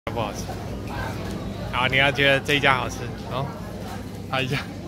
不好吃。好，你要觉得这一家好吃哦，好一家。